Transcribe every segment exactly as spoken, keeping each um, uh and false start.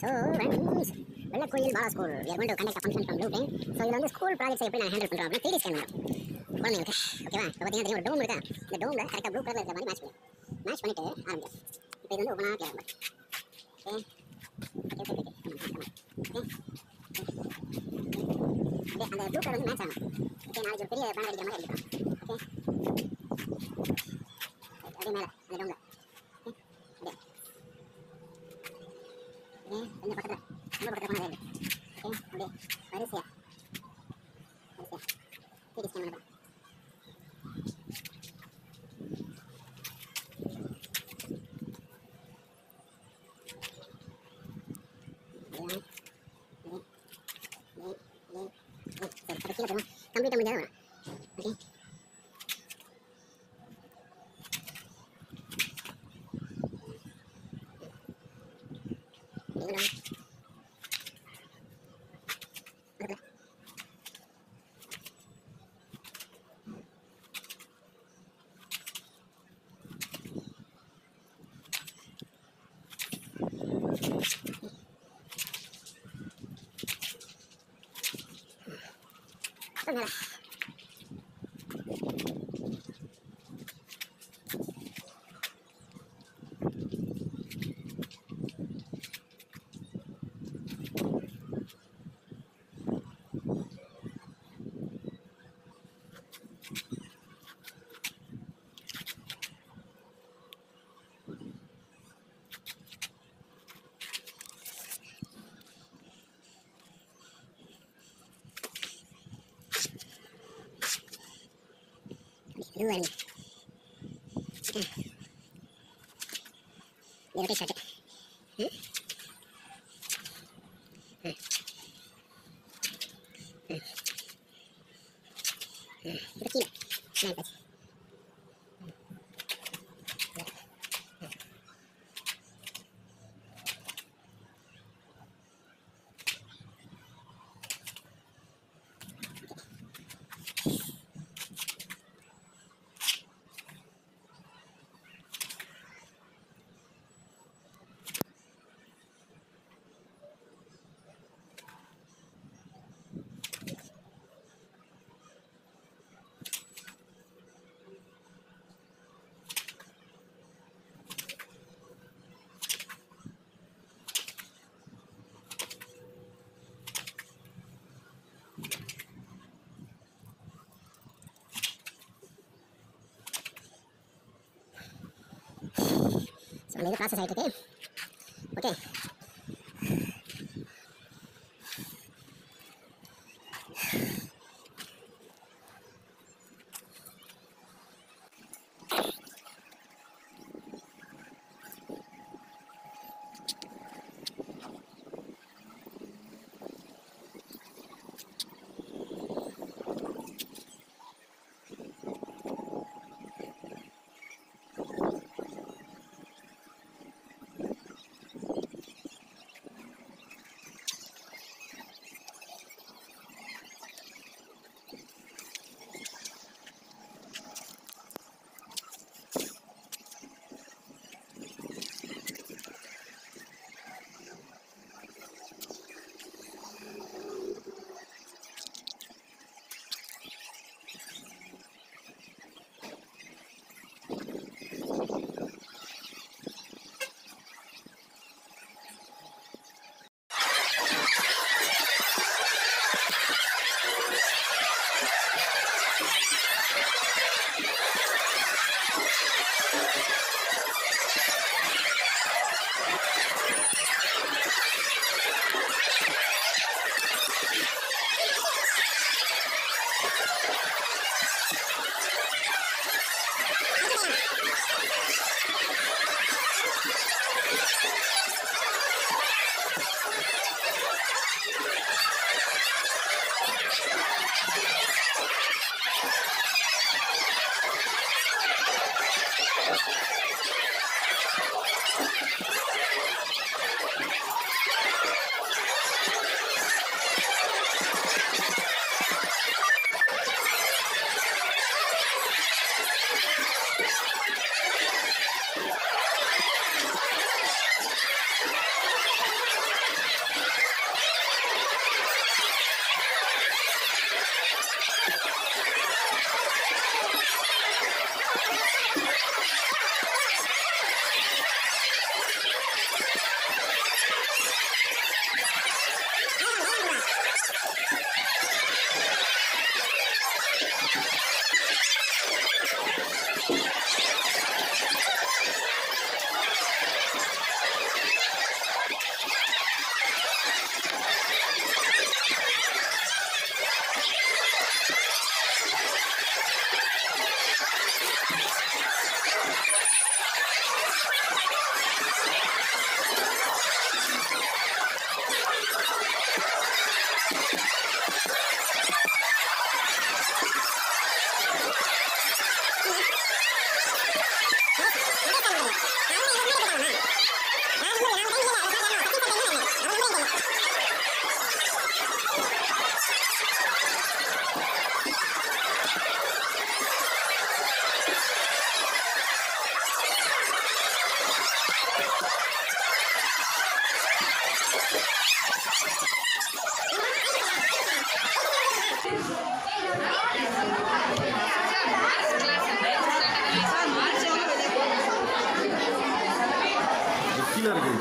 So friends, Vellakoil Bala school we are going to conduct a function from blueprint. So இதுல வந்து school projects எப்படி நான் handle பண்றோம் அப்படின்னா த்ரீ டி ஸ்கேன் பண்ணுறோம் குழந்தைங்களுக்கு. ஓகேவா? இப்போ பார்த்தீங்கன்னா ஒரு டோம் இருக்கா, இந்த டோமில் கரெக்டாக ப்ளூ கலரில் இருக்கிற மாதிரி மேட்ச் பண்ணி மேட்ச் பண்ணிட்டு ஆரம்பிக்கும். இப்போ இது வந்து ஒவ்வொன்றா கேட்க மாதிரி okay okay okay okay okay அந்த ப்ளூ கலர் வந்து மேட்ச் ஆகும். ஓகே நாளைக்கு ஒரு பெரிய பேங்க் அடிக்கிற மாதிரி அடிக்கலாம். ஓகே அப்படியே மேலே அந்த டோமில் ஓகே அப்படியே ஓகே கொஞ்சம் பக்கத்தில் ரொம்ப பக்கத்தில் போனால் ஓகே அப்படியே வரிசையாக வரிசையாக த்ரீ டி ஸ்கேன் பண்ணலாம். கம்ப்ளீட் முடியாது okay Venga. Dua nih. Hmm. Biar oke saja. Hmm? Hmm. Hmm. Hmm. Itu kilo. Naik aja. So, ini proses saya oke. Oke.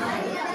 பண்ணுங்க